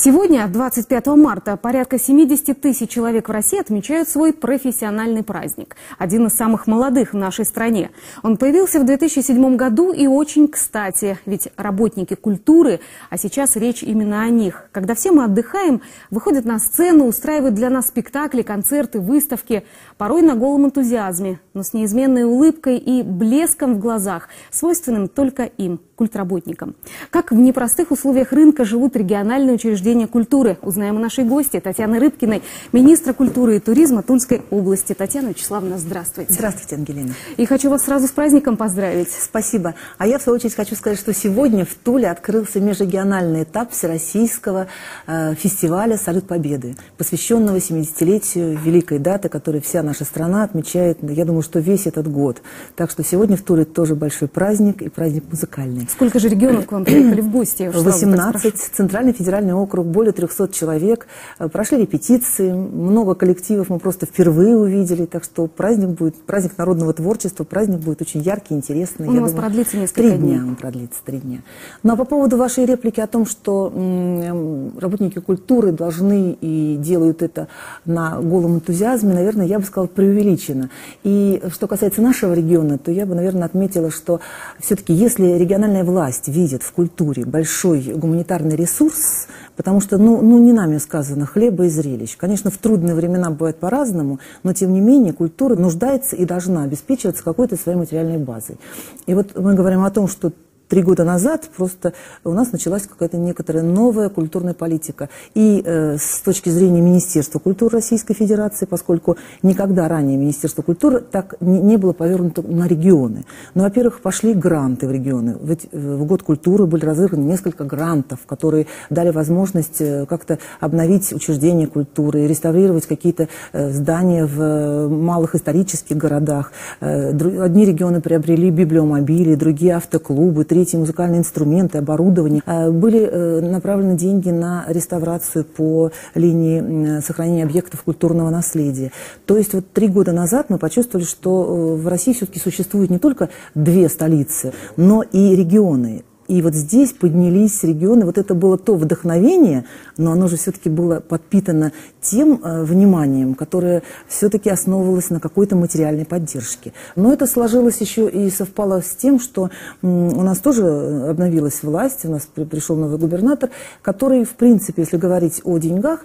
Сегодня, 25 марта, порядка 70 тысяч человек в России отмечают свой профессиональный праздник. Один из самых молодых в нашей стране. Он появился в 2007 году и очень кстати. Ведь работники культуры, а сейчас речь именно о них. Когда все мы отдыхаем, выходят на сцену, устраивают для нас спектакли, концерты, выставки. Порой на голом энтузиазме, но с неизменной улыбкой и блеском в глазах, свойственным только им, культработникам. Как в непростых условиях рынка живут региональные учреждения культуры, узнаем у нашей гости Татьяны Рыбкиной, министра культуры и туризма Тульской области. Татьяна Вячеславовна, здравствуйте. Здравствуйте, Ангелина. И хочу вас сразу с праздником поздравить. Спасибо. А я, в свою очередь, хочу сказать, что сегодня в Туле открылся межрегиональный этап всероссийского фестиваля «Салют Победы», посвященного 70-летию великой даты, которую вся наша страна отмечает, я думаю, что весь этот год. Так что сегодня в Туле тоже большой праздник и праздник музыкальный. Сколько же регионов к вам приехали в гости? 18, Центральный федеральный округ, более 300 человек. Прошли репетиции, много коллективов мы просто впервые увидели. Так что праздник будет, праздник народного творчества, праздник будет очень яркий, интересный. Он у вас продлится несколько дней. 3 дня он продлится, 3 дня. Ну а по поводу вашей реплики о том, что работники культуры должны и делают это на голом энтузиазме, наверное, я бы сказала, преувеличено. И что касается нашего региона, то я бы, наверное, отметила, что все-таки если региональная власть видит в культуре большой гуманитарный ресурс, потому что, не нами сказано, хлеба и зрелищ. Конечно, в трудные времена бывает по-разному, но, тем не менее, культура нуждается и должна обеспечиваться какой-то своей материальной базой. И вот мы говорим о том, что 3 года назад просто у нас началась какая-то некоторая новая культурная политика. И с точки зрения Министерства культуры Российской Федерации, поскольку никогда ранее Министерство культуры так не было повернуто на регионы. Ну, во-первых, пошли гранты в регионы. Ведь в год культуры были разыграны несколько грантов, которые дали возможность как-то обновить учреждения культуры, реставрировать какие-то здания в малых исторических городах. Одни регионы приобрели библиомобили, другие автоклубы, третьи музыкальные инструменты, оборудование. Были направлены деньги на реставрацию по линии сохранения объектов культурного наследия. То есть вот 3 года назад мы почувствовали, что в России все-таки существует не только 2 столицы, но и регионы. И вот здесь поднялись регионы, вот это было то вдохновение, но оно же все-таки было подпитано тем вниманием, которое все-таки основывалось на какой-то материальной поддержке. Но это сложилось еще и совпало с тем, что у нас тоже обновилась власть, у нас пришел новый губернатор, который, в принципе, если говорить о деньгах,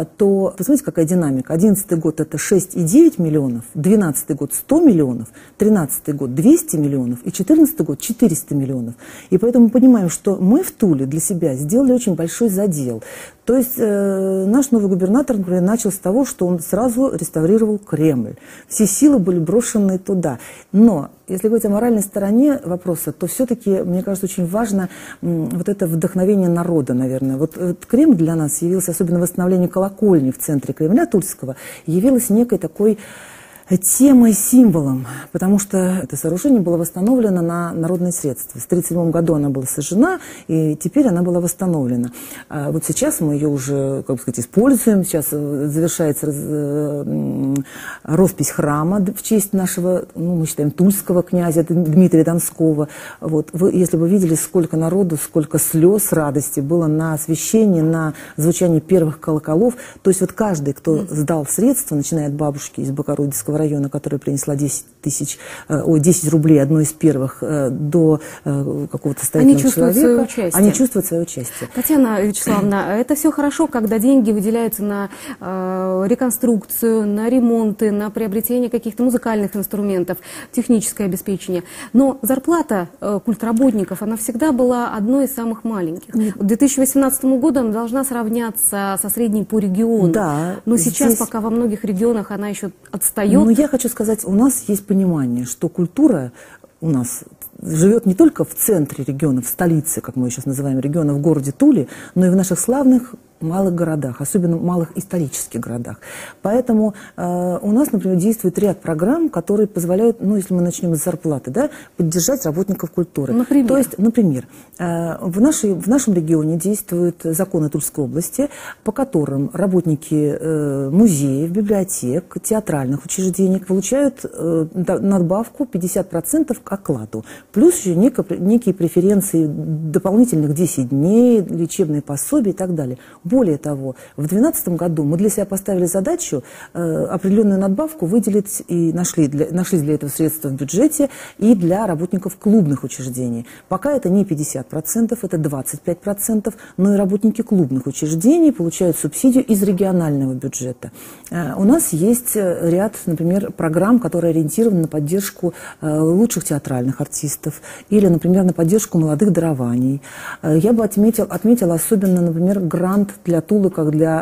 то посмотрите, какая динамика. 2011 год это 6,9 миллионов, 2012 год 100 миллионов, 2013 год 200 миллионов и 2014 год 400 миллионов. И поэтому мы понимаем, что мы в Туле для себя сделали очень большой задел. То есть наш новый губернатор, например, начал с того, что он сразу реставрировал Кремль. Все силы были брошены туда. Но если говорить о моральной стороне вопроса, то все-таки, мне кажется, очень важно вот это вдохновение народа, наверное. Вот Кремль для нас явился, особенно восстановление колокольни в центре Кремля Тульского, явилось некой такой темой, символом, потому что это сооружение было восстановлено на народные средства. В 1937 году она была сожжена, и теперь она была восстановлена. А вот сейчас мы ее уже, как бы сказать, используем. Сейчас завершается роспись храма в честь нашего, мы считаем, тульского князя Дмитрия Донского. Вот. Если бы вы видели, сколько народу, сколько слез, радости было на освящении, на звучании первых колоколов. То есть вот каждый, кто сдал средства, начиная от бабушки из Богородицкого района, которая принесла 10 рублей, одной из первых, до какого-то состоятельного человека. Они чувствуют свое участие. Татьяна Вячеславовна, это все хорошо, когда деньги выделяются на реконструкцию, на ремонты, на приобретение каких-то музыкальных инструментов, техническое обеспечение. Но зарплата культработников, она всегда была одной из самых маленьких. К 2018 году она должна сравняться со средней по региону. Да, но сейчас, пока во многих регионах она еще отстает. Но я хочу сказать, у нас есть понимание, что культура у нас живет не только в центре региона, в столице, как мы ее сейчас называем, региона, в городе Туле, но и в наших славных малых городах, особенно малых исторических городах. Поэтому у нас, например, действует ряд программ, которые позволяют, если мы начнем с зарплаты, да, поддержать работников культуры. Например? То есть, например, в нашем регионе действуют законы Тульской области, по которым работники музеев, библиотек, театральных учреждений получают надбавку 50% к окладу. Плюс еще некие преференции дополнительных 10 дней, лечебные пособия и так далее. Более того, в 2012 году мы для себя поставили задачу определенную надбавку выделить и нашлись для этого средства в бюджете и для работников клубных учреждений. Пока это не 50%, это 25%, но и работники клубных учреждений получают субсидию из регионального бюджета. У нас есть ряд, например, программ, которые ориентированы на поддержку лучших театральных артистов или, например, на поддержку молодых дарований. Я бы отметила особенно, например, грант для Тулы, как для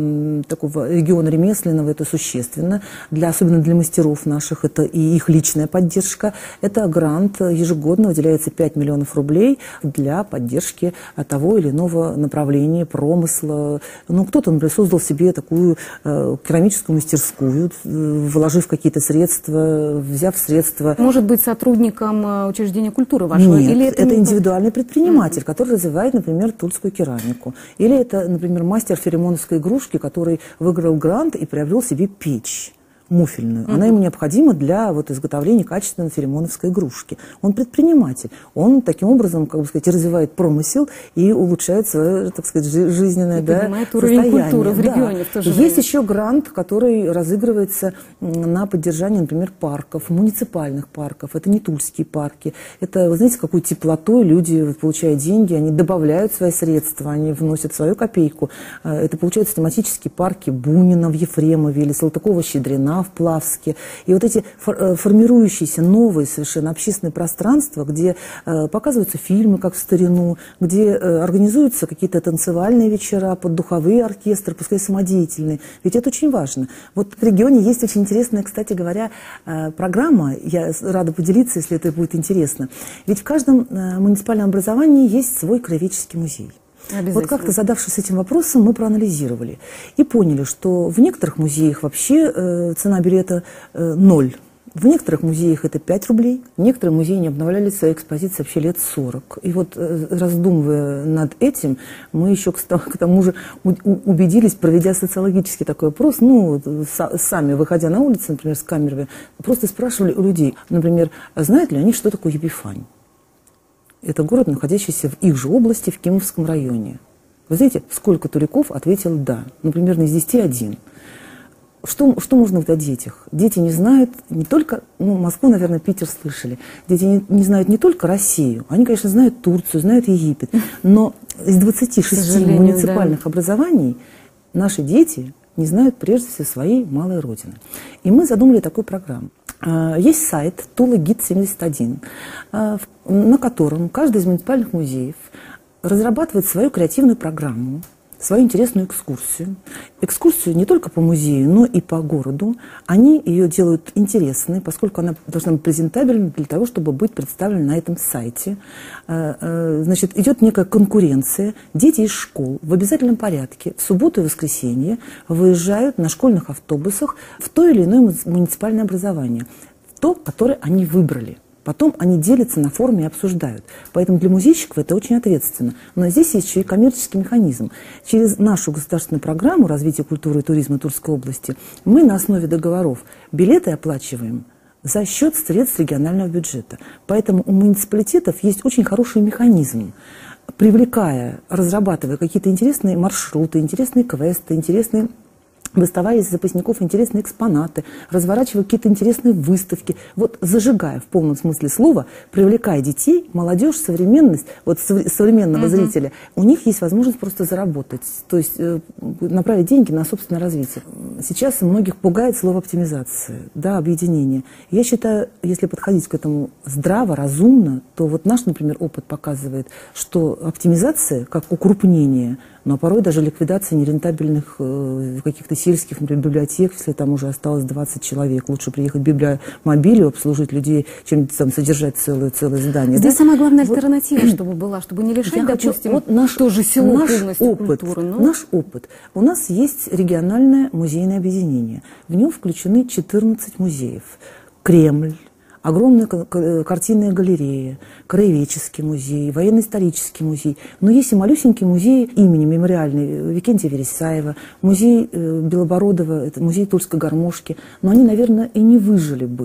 такого региона ремесленного, это существенно, особенно для мастеров наших, это и их личная поддержка. Это грант, ежегодно выделяется 5 миллионов рублей для поддержки того или иного направления, промысла. Ну, кто-то, например, создал себе такую керамическую мастерскую, вложив какие-то средства, взяв средства. Может быть, сотрудником учреждения культуры вашего? Нет, или это индивидуальный предприниматель, который развивает, например, тульскую керамику. Или это, например, мастер филимоновской игрушки, который выиграл грант и приобрел себе печь муфельную. Она ему необходима для изготовления качественной филимоновской игрушки. Он предприниматель. Он таким образом, как бы сказать, развивает промысел и улучшает свое, так сказать, жизненное уровень культуры в регионе в то же время. Есть еще грант, который разыгрывается на поддержание, например, парков, муниципальных парков. Это не тульские парки. Это, вы знаете, какой теплотой люди, получая деньги, они добавляют свои средства, они вносят свою копейку. Это получаются тематические парки Бунина в Ефремове или Салтыкова-Щедрина в Плавске. И вот эти формирующиеся новые совершенно общественные пространства, где показываются фильмы, как в старину, где организуются какие-то танцевальные вечера под духовые оркестры, пускай самодеятельные. Ведь это очень важно. Вот в регионе есть очень интересная, кстати говоря, программа. Я рада поделиться, если это будет интересно. Ведь в каждом муниципальном образовании есть свой краеведческий музей. Вот как-то задавшись этим вопросом, мы проанализировали и поняли, что в некоторых музеях вообще цена билета 0. В некоторых музеях это 5 рублей. Некоторые музеи не обновляли свои экспозиции вообще лет 40. И вот, раздумывая над этим, мы еще к тому же убедились, проведя социологический такой опрос, сами, выходя на улицу, например, с камерами, просто спрашивали у людей, например, знают ли они, что такое Епифань? Это город, находящийся в их же области, в Кимовском районе. Вы знаете, сколько туликов ответил «да». Ну, примерно из 10 1. Что можно говорить о детях? Дети не знают не только, Москву, наверное, Питер слышали. Дети не знают не только Россию, они, конечно, знают Турцию, знают Египет. Но из 26 муниципальных образований наши дети не знают прежде всего своей малой родины. И мы задумали такую программу. Есть сайт Тула Гид 71, на котором каждый из муниципальных музеев разрабатывает свою креативную программу, свою интересную экскурсию. Экскурсию не только по музею, но и по городу. Они ее делают интересной, поскольку она должна быть презентабельной для того, чтобы быть представлена на этом сайте. Значит, идет некая конкуренция. Дети из школ в обязательном порядке в субботу и воскресенье выезжают на школьных автобусах в то или иное муниципальное образование, в то, которое они выбрали. Потом они делятся на форуме и обсуждают. Поэтому для музейщиков это очень ответственно. Но здесь есть еще и коммерческий механизм. Через нашу государственную программу развития культуры и туризма Тульской области мы на основе договоров билеты оплачиваем за счет средств регионального бюджета. Поэтому у муниципалитетов есть очень хороший механизм, привлекая, разрабатывая какие-то интересные маршруты, интересные квесты, интересные, доставая из запасников интересные экспонаты, разворачивая какие-то интересные выставки, вот зажигая в полном смысле слова, привлекая детей, молодежь, современность, вот современного зрителя, у них есть возможность просто заработать, то есть направить деньги на собственное развитие. Сейчас многих пугает слово оптимизация, да, объединение. Я считаю, если подходить к этому здраво, разумно, то вот наш, например, опыт показывает, что оптимизация, как укрупнение, но порой даже ликвидация нерентабельных каких-то сельских, например, библиотек, если там уже осталось 20 человек. Лучше приехать в библиомобилю, обслужить людей, чем там содержать целое здание. Здесь самая главная альтернатива, чтобы была, чтобы не лишать, допустим, тоже село полностью культуры. Наш опыт. У нас есть региональное музейное объединение. В нем включены 14 музеев. Кремль, огромная картинная галерея, краеведческий музей, военно-исторический музей. Но есть и малюсенький музей имени мемориальный Викентия Вересаева, музей Белобородова, это музей Тульской гармошки. Но они, наверное, и не выжили бы,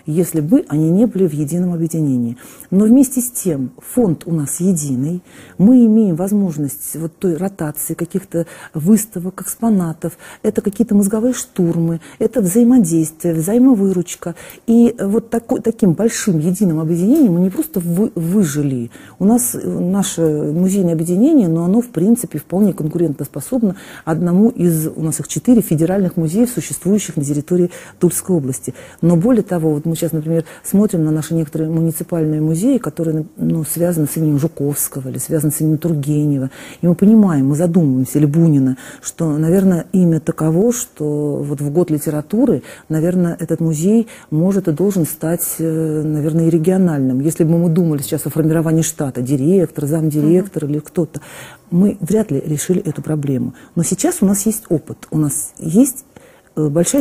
если бы они не были в едином объединении. Но вместе с тем фонд у нас единый, мы имеем возможность вот той ротации каких-то выставок, экспонатов, это какие-то мозговые штурмы, это взаимодействие, взаимовыручка. И вот таким большим единым объединением мы не просто выжили. У нас наше музейное объединение, но оно в принципе вполне конкурентоспособно одному из, у нас их 4 федеральных музеев, существующих на территории Тульской области. Но более того, вот мы сейчас, например, смотрим на наши некоторые муниципальные музеи, которые связаны с именем Жуковского или связаны с именем Тургенева. И мы понимаем, мы задумываемся, или Бунина, что, наверное, имя таково, что вот в год литературы, наверное, этот музей может и должен стать, наверное, и региональным. Если бы мы думали сейчас о формировании штата, директор, замдиректор или кто-то, мы вряд ли решили эту проблему. Но сейчас у нас есть опыт, у нас есть большая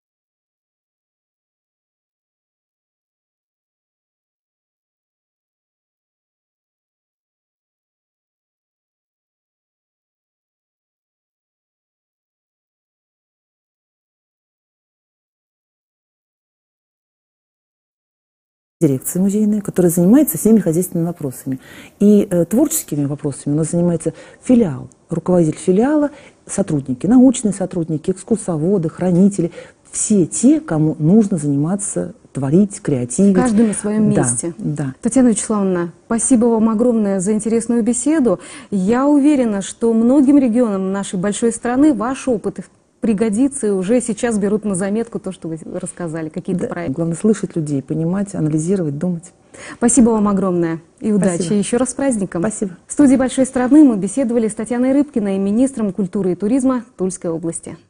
дирекция музейная, которая занимается всеми хозяйственными вопросами. И творческими вопросами у нас занимается филиал, руководитель филиала, сотрудники, научные сотрудники, экскурсоводы, хранители, все те, кому нужно заниматься, творить, креативить. Каждый на своем месте. Да. Татьяна Вячеславовна, спасибо вам огромное за интересную беседу. Я уверена, что многим регионам нашей большой страны ваш опыт пригодится, и уже сейчас берут на заметку то, что вы рассказали, какие-то проекты. Главное слышать людей, понимать, анализировать, думать. Спасибо вам огромное и удачи. Спасибо. Еще раз с праздником. Спасибо. В студии «Большой страны» мы беседовали с Татьяной Рыбкиной, министром культуры и туризма Тульской области.